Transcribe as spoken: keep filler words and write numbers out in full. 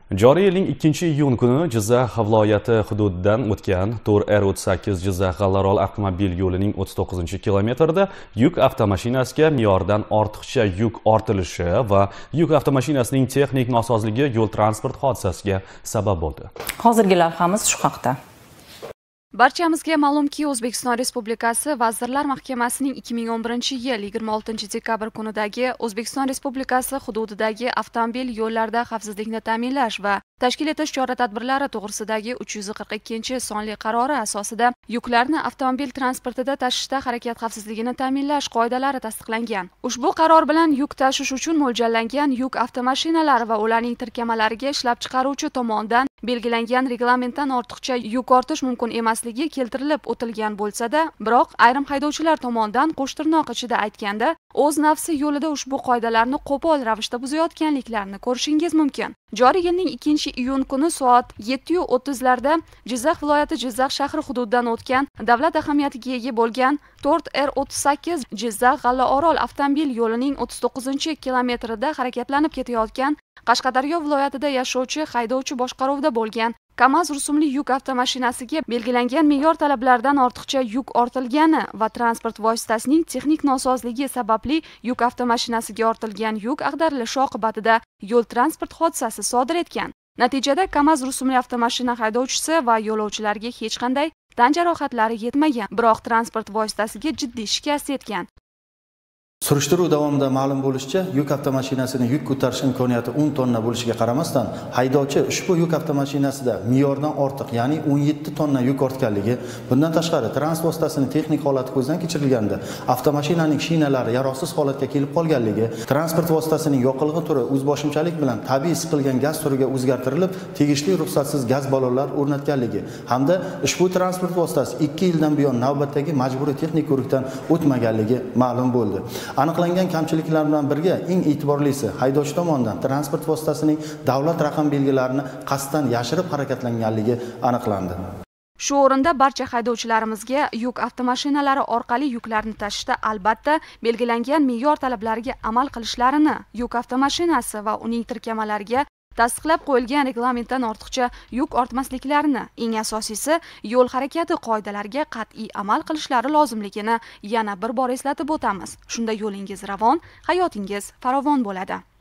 Joriy yilning ikkinchi iyun kuni Jizzax viloyati hududidan o'tgan to'rt R o'ttiz sakkiz Jizzax G'allaorol avtomobil yo'lining o'ttiz to'qqizinchi kilometrida yuk avtomashinasiga me'yordan ortiqcha yuk ortilishi va yuk avtomashinasining texnik nosozligi yo'l transport hodisasiga sabab bo'ldi. Hozirgi lavhamiz shu haqda. Barchamizga ma'lumki, O'zbekiston Respublikasi Vazirlar Mahkamasining ikki ming o'n birinchi yil yigirma oltinchi dekabr kunidagi O'zbekiston Respublikasi hududidagi avtomobil yo'llarida xavfsizlikni ta'minlash va tashkil etish chora-tadbirlari to'g'risidagi uch yuz qirq ikkinchi sonli qarori asosida yuklarni avtomobil transportida tashishda harakat xavfsizligini ta'minlash qoidalari tasdiqlangan. Ushbu qaror bilan yuk tashish uchun mo'ljallangan yuk avtomashinalari va ularning tirkamalariga ishlab chiqaruvchi tomonidan belgilangan reglamentdan ortiqcha yuk ortish mumkin emasligi keltirilib o'tilgan bo'lsa-da, biroq ayrim haydovchilar tomonidan qo'shtirnoq ichida aytganda o'z nafsi yo'lida ushbu qoidalarni qo'pol ravishda buzayotganliklarini ko'rishingiz mumkin. Joriy yilning ikkinchi iyun kuni soat yetti o'ttiz larda Jizzax viloyati Jizzax shahri hududidan o'tgan davlat ahamiyatiga ega bo'lgan to'rt R o'ttiz sakkiz Jizzax G'allaorol avtomobil yo'lining o'ttiz to'qqizinchi kilometrida harakatlanib ketayotgan Qashqadaryo viloyatida yashovchi haydovchi boshqaruvida bo'lgan KAMAZ rusumli yuk avtomashinasiga belgilangan me'yor talablardan ortiqcha yuk ortilgani va transport vositasining texnik nosozligi sababli yuk avtomashinasiga ortilgan yuk ag'darilishi oqibatida yo'l transport hodisasi sodir etgan. Natijada KAMAZ rusumli avtomashina haydovchisi va yo'lovchilarga hech qanday tan jarohatlari yetmagan, biroq transport vositasiga jiddiy shikast yetgan. Surishtiruv davomida ma'lum bo'lishicha, yuk avtomashinasini yuk ko'tarish imkoniyati o'n tonna bo'lishiga qaramasdan, haydovchi ushbu yuk avtomashinasida me'yordan ortiq, ya'ni o'n yetti tonna yuk ortganligi, bundan tashqari transport vositasining texnik holati ko'zdan kechirilganda, avtomashinaning shinalari yaroqsiz holatga kelib qolganligi, transport vositasining yoqilg'i turi o'zboshimchalik bilan tabiiy siqilgan gaz turiga o'zgartirilib, tegishli ruxsatsiz gaz ballonlar o'rnatganligi hamda ushbu transport vositasi ikki yildan buyon navbatdagi majburiy texnik ko'rikdan o'tmaganligi ma'lum bo'ldi. Aniqlangan kamchiliklar bilan birga eng e'tiborlisi haydovchi tomonidan transport vositasining davlat raqam belgilarini qasddan yashirib harakatlanganligi aniqlandi. Shu o'rinda barcha haydovchilarimizga yuk avtomashinalari orqali yuklarni tashishda albatta belgilangan me'yor talablariga amal qilishlarini, yuk avtomashinasi va uning tirkamalariga tasdiqlab qo'yilgan reglamentdan ortiqcha yuk ortmasliklarini, eng asosiysi yo'l harakati qoidalariga qat'iy amal qilishlari lozimligini yana bir bor eslatib o'tamiz. Shunda yo'lingiz ravon, hayotingiz farovon bo'ladi.